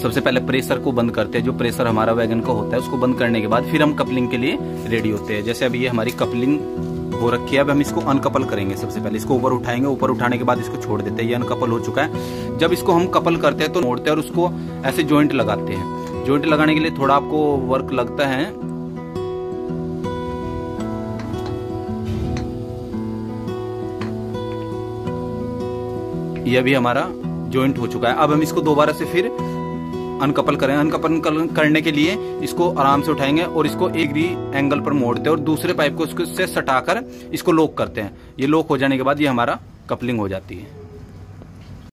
सबसे पहले प्रेशर को बंद करते हैं, जो प्रेशर हमारा वैगन का होता है उसको बंद करने के बाद फिर हम कपलिंग के लिए रेडी होते हैं। जैसे अभी ये हमारी कपलिंग हो रखी है, अब हम इसको अनकपल करेंगे। सबसे पहले इसको ऊपर उठाएंगे, ऊपर उठाने के बाद इसको छोड़ देते हैं। ये अनकपल हो चुका है। जब इसको हम कपल करते हैं तो मोड़ते हैं और उसको ऐसे जॉइंट लगाते हैं। जॉइंट लगाने के लिए थोड़ा आपको वर्क लगता है। ये भी हमारा जॉइंट हो चुका है। अब हम इसको दोबारा से फिर अनकपल करें। अनकपल करने के लिए इसको आराम से उठाएंगे और इसको एक डिग्री एंगल पर मोड़ते हैं और दूसरे पाइप को इसको से सटाकर इसको लॉक करते हैं। ये लॉक हो जाने के बाद ये हमारा कपलिंग हो जाती है।